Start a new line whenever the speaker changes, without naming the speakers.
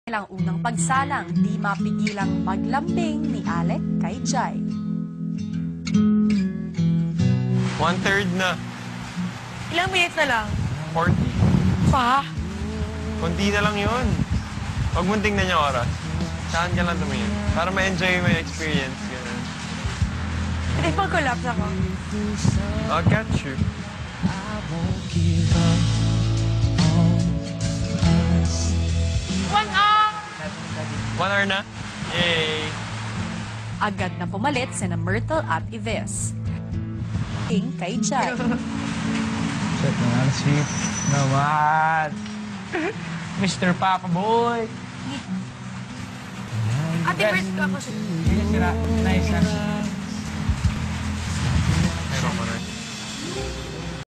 Ang unang pagsalang, di mapigilang maglambing ni Alec kay Jai.
1/3 na.
Ilang minutes na lang?
40.
Pa?
Kunti na lang yun. Huwag mong tingnan yung oras. Saan ka lang tumingin. Para ma-enjoy mo yung experience. Ganun.
Hindi pag-collapse ako.
I'll catch you.
One hour!
1 hour na? Yay!
Agad na pumalit sina Myrtle at Yves. King kay Jai.
Shit naman, sweet naman. Mr. Papa Boy.
Ate first ko ako siya.
Hindi sila. Nice, ha?
Meron ko na.